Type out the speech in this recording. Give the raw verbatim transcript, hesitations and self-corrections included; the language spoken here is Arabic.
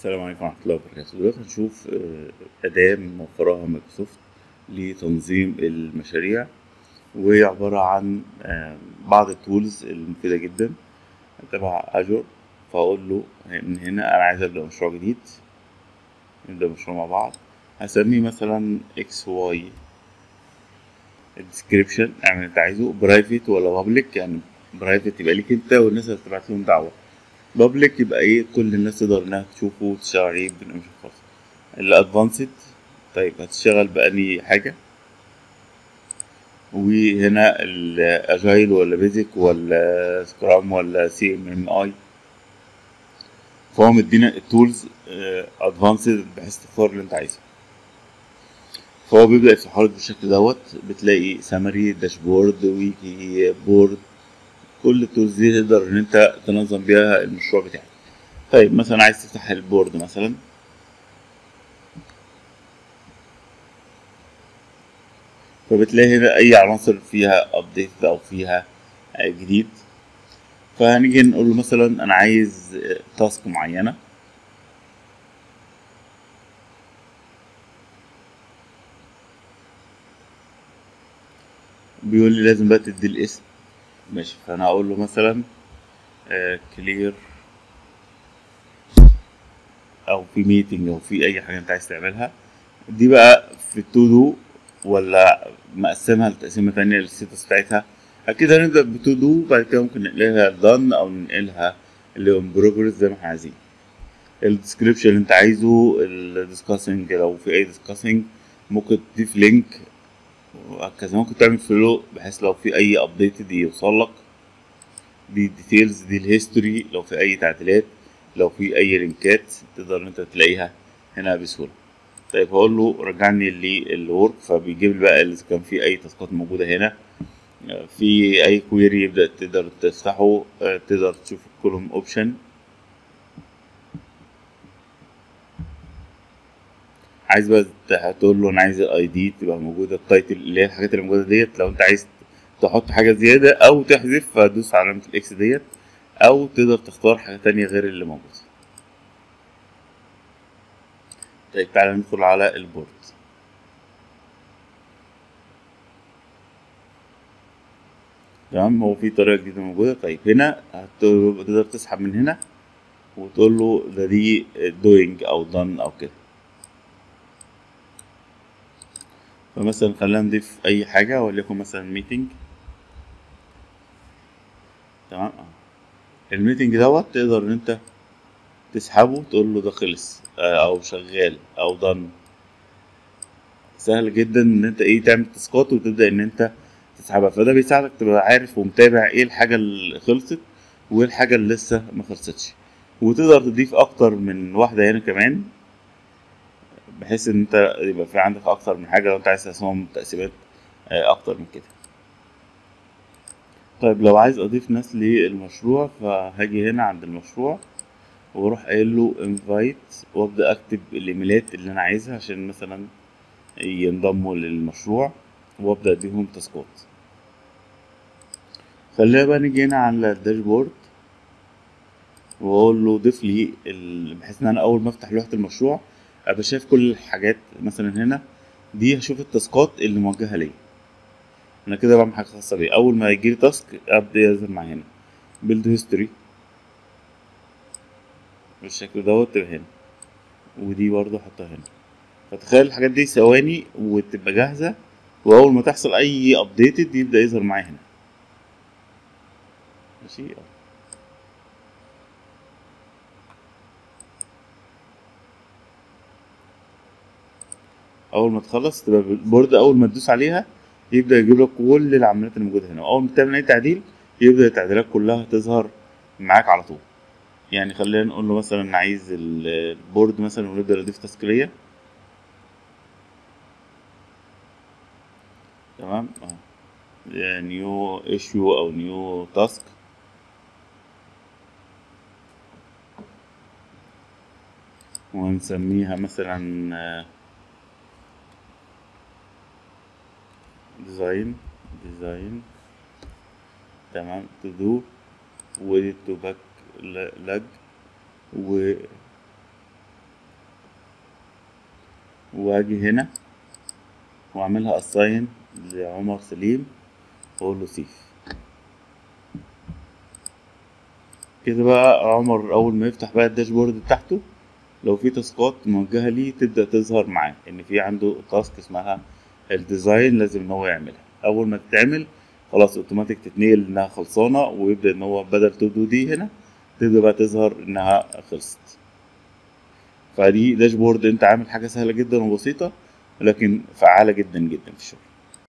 السلام عليكم ورحمة الله وبركاته. دلوقتي هنشوف آه، أداة موفراها مايكروسوفت لتنظيم المشاريع، وهي عبارة عن آه، بعض التولز المفيدة جدا تبع أجور. فأقول له من هنا أنا عايز أبدأ مشروع جديد، نبدأ مشروع مع بعض. هسميه مثلا إكس واي. الديسكريبشن اعمل أنت عايزه برايفت ولا بابليك، يعني برايفت يبقى ليك أنت والناس اللي هتبعت لهم دعوة، بابليك يبقى إيه كل الناس تقدر إنها تشوفه وتشتغل عليه بدون مش خاص. الادفانسد طيب هتشتغل بأني حاجة، وهنا الاجايل ولا بيزك ولا سكرام ولا سي ام ام اي. فهو مدينا التولز ادفانسد بحيث تختار اللي انت عايزه. فهو بيبدأ يفتحها لك بالشكل دوت، بتلاقي سمري داشبورد ويكي بورد، كل التولز دي تقدر ان انت تنظم بيها المشروع بتاعك. طيب مثلا عايز تفتح البورد مثلا، فبتلاقي هنا اي عناصر فيها ابديت او فيها آه، جديد. فهنيجي نقول له مثلا انا عايز تاسك معينه، بيقول لي لازم بقى تدي الاسم. ماشي، فانا هقول له مثلا كلير، او في ميتنج او في اي حاجه انت عايز تعملها. دي بقى في التو دو ولا مقسمها لتقسيمه تانية للستاتس بتاعتها. اكيد هنبدا بتو دو، بعد كده ممكن ننقلها دان او ننقلها اللي ان بروجرس زي ما احنا عايزين. الديسكريبشن اللي انت عايزه، الديسكاسنج لو في اي ديسكاسنج ممكن تضيف لينك وهكذا. ممكن تعمل فلو بحيث لو في اي ابديت دي يوصل لك. دي الديتيلز، دي الهيستوري لو في اي تعديلات، لو في اي لينكات تقدر ان انت تلاقيها هنا بسهوله. طيب هقول له رجعني للورك، فبيجيب لي بقى اذا كان في اي تاسكات موجوده هنا، في اي كويري يبدا تقدر تفتحه، تقدر تشوف كلهم اوبشن. عايز بقى تقول له انا عايز الاي دي تبقى موجوده، التايتل اللي هي الحاجات اللي موجوده ديت. لو انت عايز تحط حاجه زياده او تحذف فدوس علامه الاكس ديت، او تقدر تختار حاجه تانية غير اللي موجوده. طيب تعالى ندخل على البورد. تمام، هو في طريقه جديده موجوده. طيب هنا هت- تقدر تسحب من هنا وتقول له ده دي دوينج او done او كده. فمثلا خلينا نضيف اي حاجه وليكن مثلا ميتنج. تمام، الميتنج دوت تقدر ان انت تسحبه تقول له ده خلص آه، او شغال او done. سهل جدا ان انت ايه تعمل تاسكات وتبدا ان انت تسحبها. فده بيساعدك تبقى عارف ومتابع ايه الحاجه اللي خلصت وايه الحاجه اللي لسه ما خلصتش. وتقدر تضيف اكتر من واحده هنا كمان، بحيث ان انت يبقى في عندك اكتر من حاجه لو انت عايز تقسمهم تقسيمات آه، اكتر من كده. طيب لو عايز اضيف ناس للمشروع، فهاجي هنا عند المشروع واروح قايل له انفايت، وابدا اكتب الايميلات اللي انا عايزها عشان مثلا ينضموا للمشروع، وابدا اديهم تاسكات. خلينا بقى نيجي هنا على الداشبورد واقول له ضيف لي ال- بحيث ان انا اول ما افتح لوحة المشروع ابقى شايف كل الحاجات. مثلا هنا دي هشوف التاسكات اللي موجهة ليا، انا كده بعمل حاجة خاصة بيا. اول ما يجيلي تاسك ابدا يظهر معايا هنا بيلد هيستوري بالشكل دوت، تبقى هنا، ودي برضه احطها هنا. فتخيل الحاجات دي ثواني وتبقى جاهزة، واول ما تحصل اي ابديتد يبدا يظهر معايا هنا. ماشي، اول ما تخلص تبقى البورد اول ما تدوس عليها يبدا يجيب لك كل العمليات اللي موجوده هنا، واول ما تعمل اي تعديل يبدا التعديلات كلها تظهر معاك على طول. يعني خلينا نقول له مثلا عايز ال- البورد مثلا، ونبدا نضيف تسكيليه. تمام، اه، نيو ايشيو او نيو تاسك، ونسميها مثلا ديزاين ديزاين تمام، تو دو، ودي تو باك لاج، و وهاجي هنا واعملها اساين لعمر سليم واقول له سيف. كده بقى عمر اول ما يفتح بقى الداشبورد بتاعته، لو في تاسكات موجهة ليه تبدأ تظهر معاه ان في عنده تاسك اسمها الديزاين لازم ان هو يعملها. اول ما تتعمل خلاص اوتوماتيك تتنقل انها خلصانة، ويبدأ ان هو بدل تو دو دي هنا تبدأ بقى تظهر انها خلصت. فدي داشبورد انت عامل حاجة سهلة جدا وبسيطة لكن فعالة جدا جدا في الشغل.